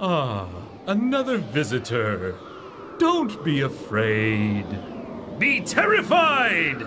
Ah, another visitor. Don't be afraid. Be terrified!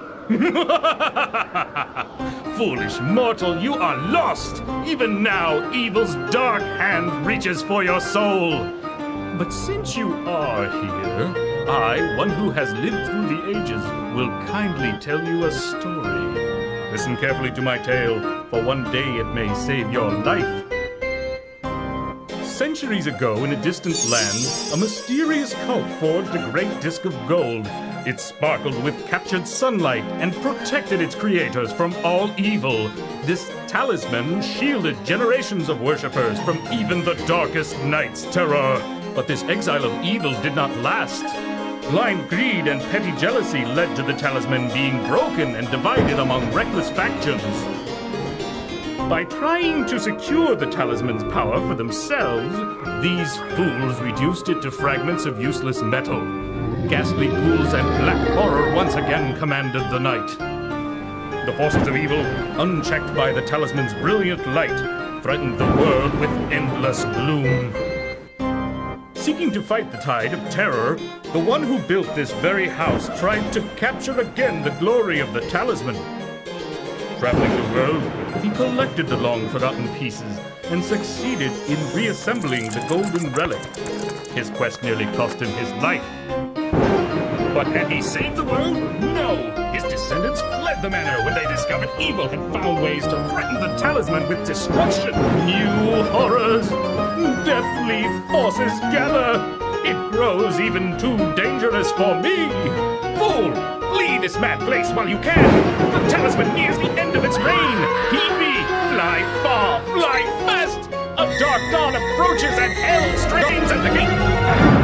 Foolish mortal, you are lost! Even now, evil's dark hand reaches for your soul. But since you are here, I, one who has lived through the ages, will kindly tell you a story. Listen carefully to my tale, for one day it may save your life. Centuries ago, in a distant land, a mysterious cult forged a great disk of gold. It sparkled with captured sunlight and protected its creators from all evil. This talisman shielded generations of worshippers from even the darkest night's terror. But this exile of evil did not last. Blind greed and petty jealousy led to the talisman being broken and divided among reckless factions. By trying to secure the talisman's power for themselves, these fools reduced it to fragments of useless metal. Ghastly ghouls and black horror once again commanded the night. The forces of evil, unchecked by the talisman's brilliant light, threatened the world with endless gloom. Seeking to fight the tide of terror, the one who built this very house tried to capture again the glory of the talisman. Traveling the world, he collected the long-forgotten pieces and succeeded in reassembling the golden relic. His quest nearly cost him his life. But had he saved the world? No! His descendants fled the manor when they discovered evil had found ways to threaten the talisman with destruction. New horrors! Deathly forces gather! It grows even too dangerous for me! Fool! Flee this mad place while you can! The talisman nears the end of its reign! Heed me! Fly far! Fly fast! A dark dawn approaches and hell strains at the gate!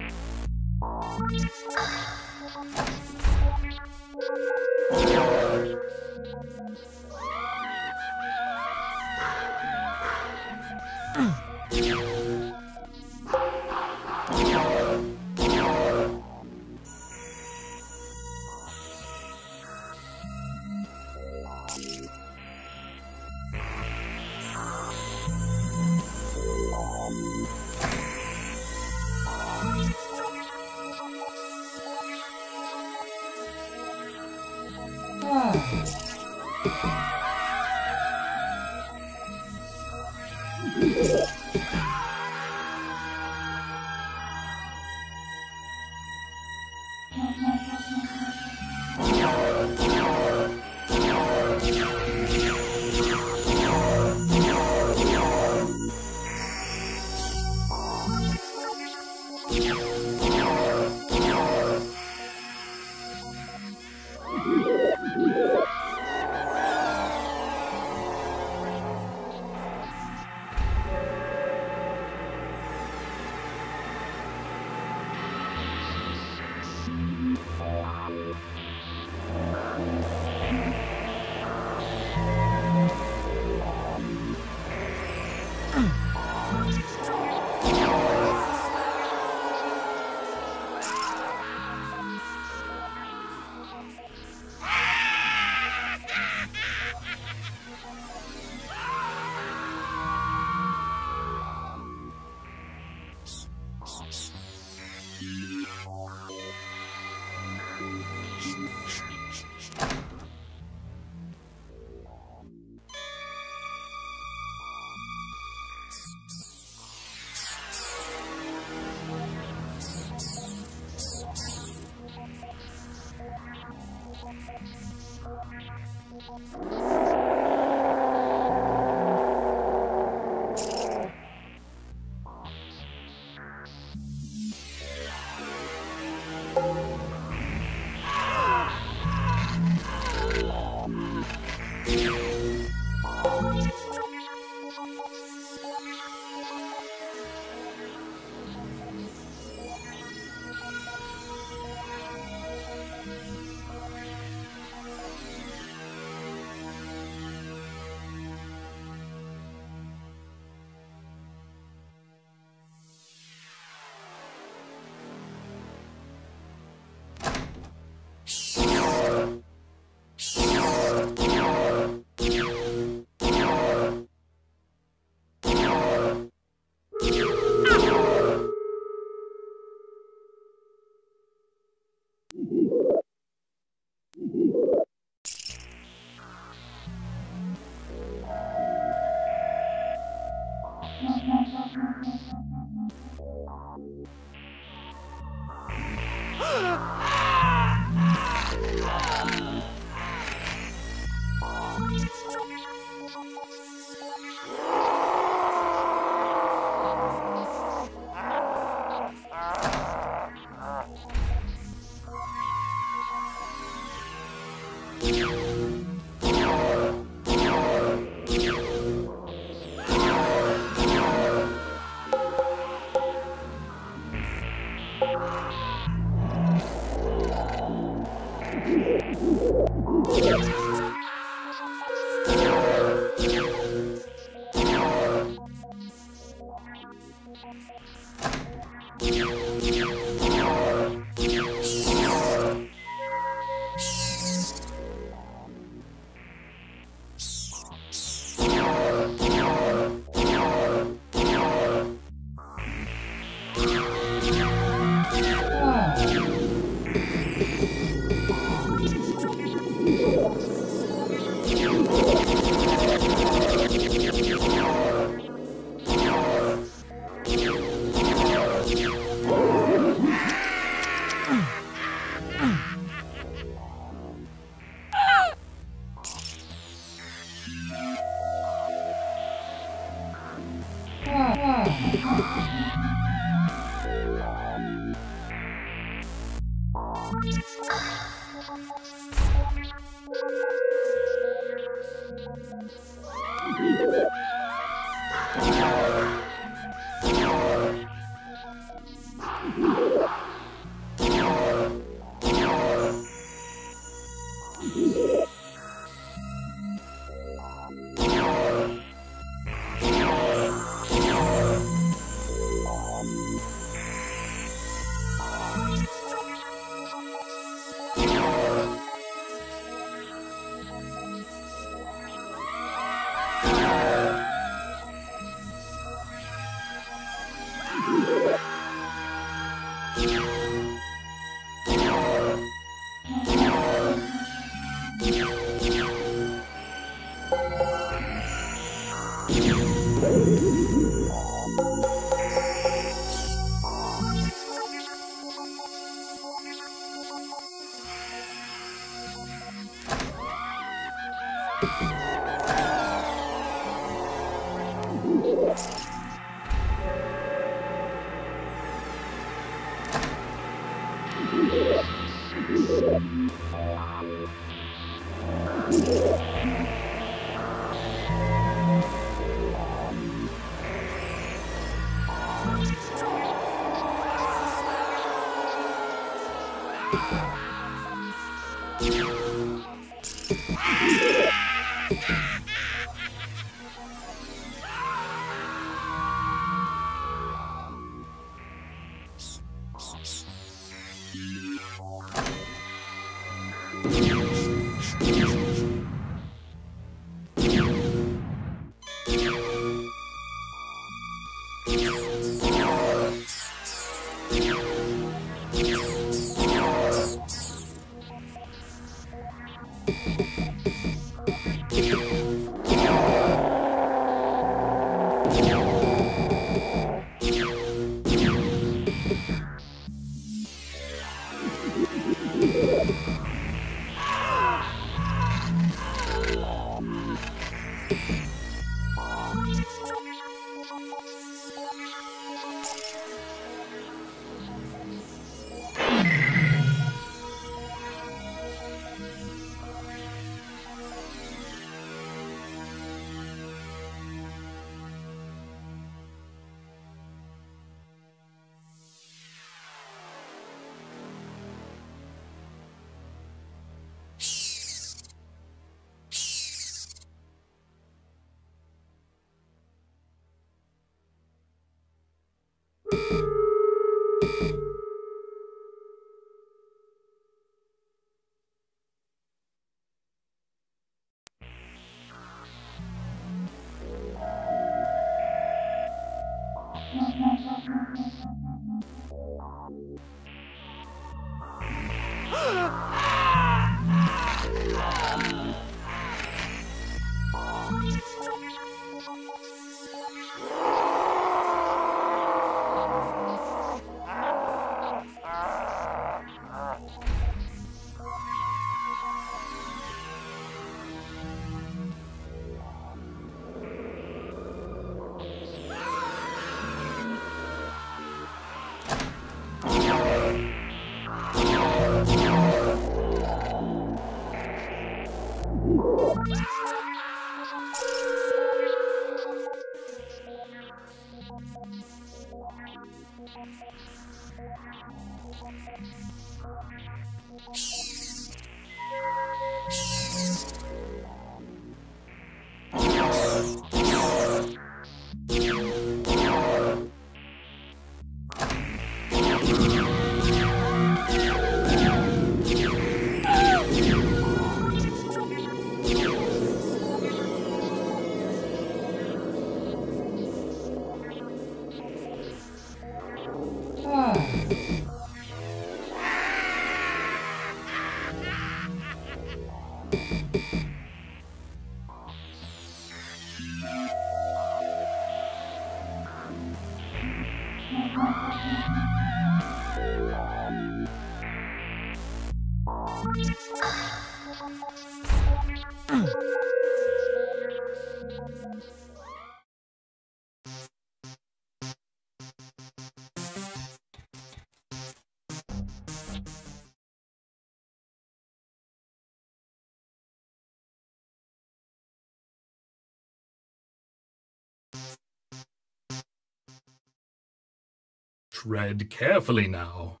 Tread carefully now.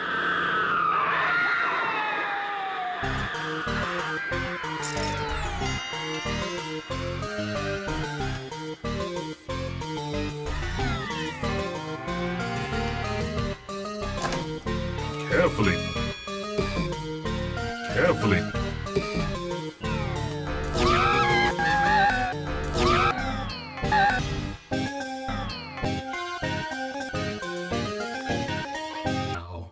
Carefully. Carefully. Now.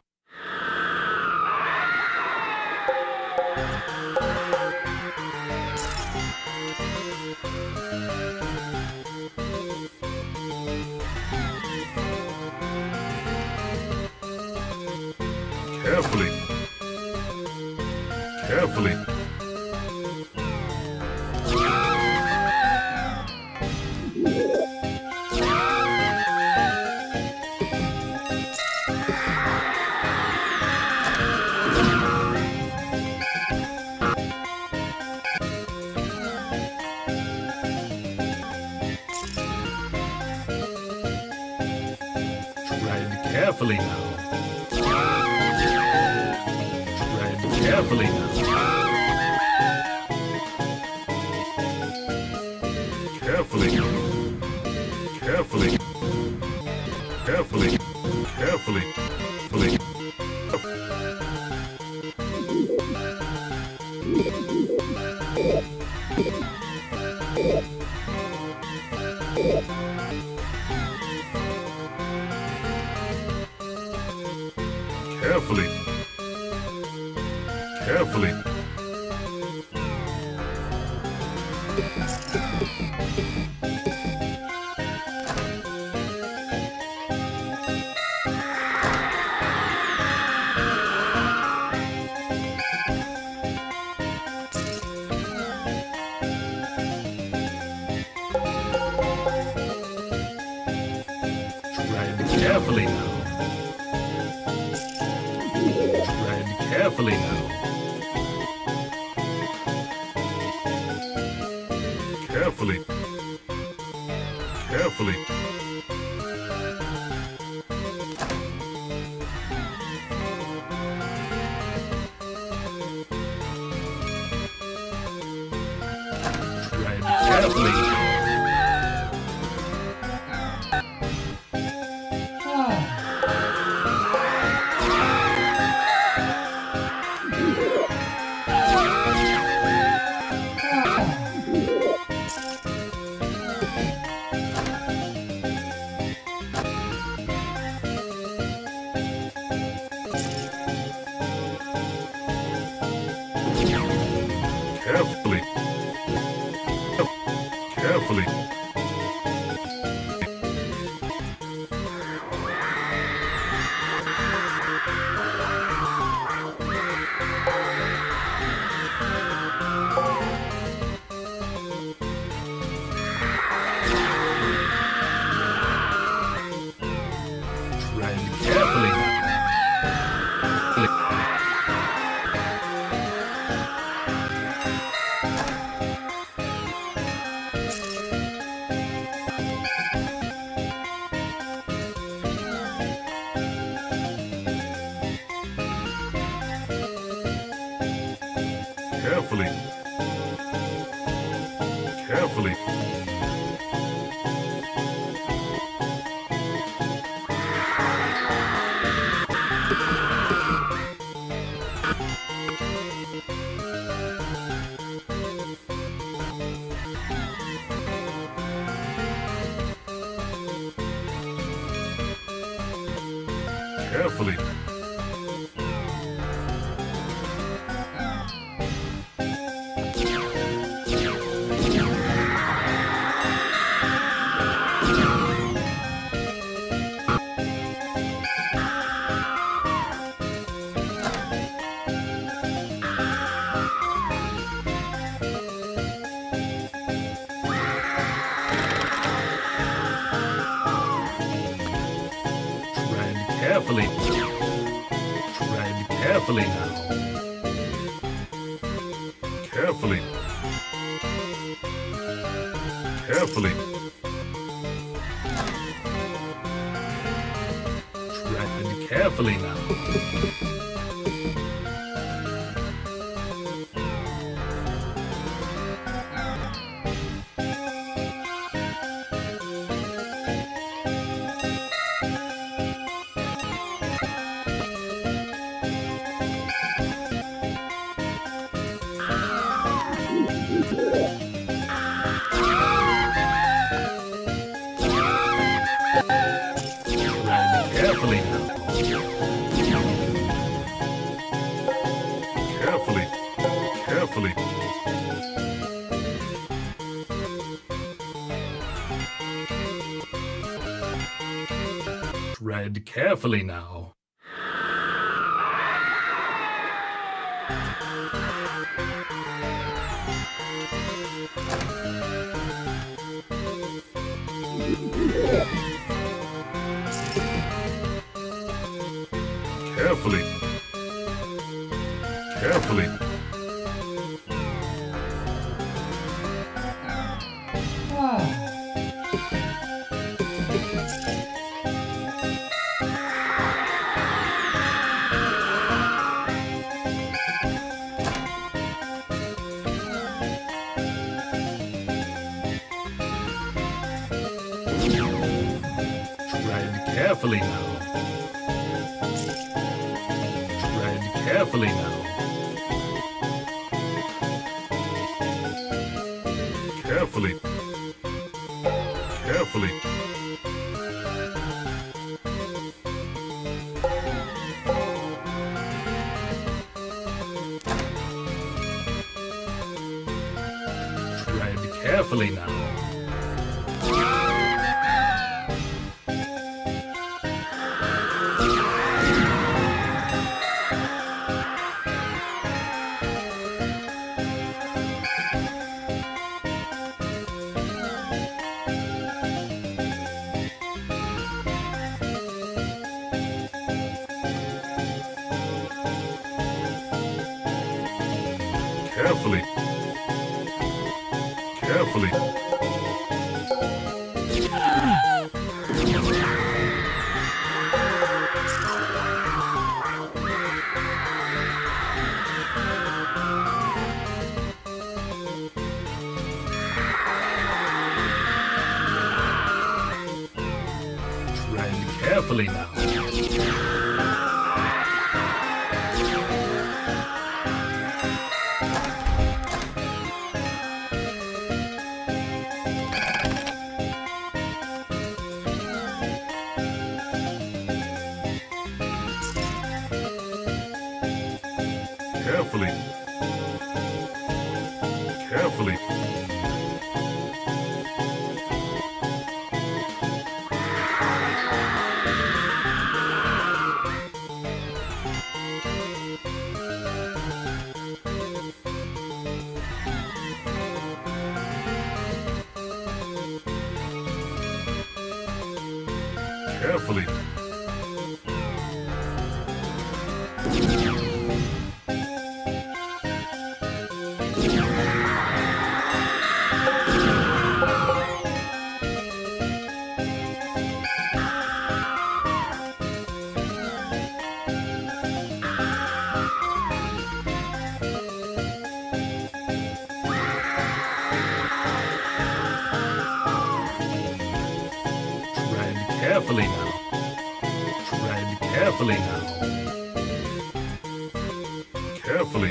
Carefully. Carefully. Tread carefully now. Tread carefully now. Carefully. Carefully. Carefully. Carefully. Carefully. Carefully. Carefully. Tread carefully now. Tread carefully now. Carefully. Carefully. Tread carefully. Carefully. Carefully. Tread carefully. Carefully. Carefully. Carefully. Carefully. Tread carefully now. Carefully. Carefully. Tread carefully now. Carefully now. Carefully. Carefully. Tread carefully now. Carefully. Carefully. Tread carefully now. Carefully now. Carefully. Carefully. Tread carefully now. Carefully. Carefully. Tread carefully now. Carefully. Carefully. Carefully. Carefully now. Tread carefully now. Carefully.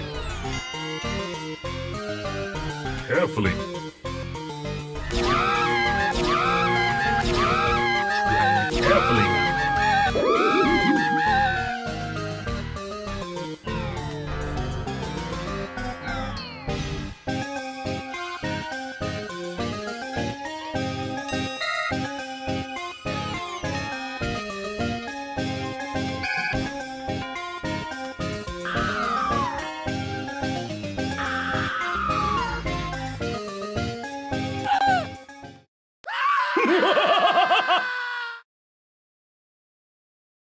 Carefully. Tread carefully now.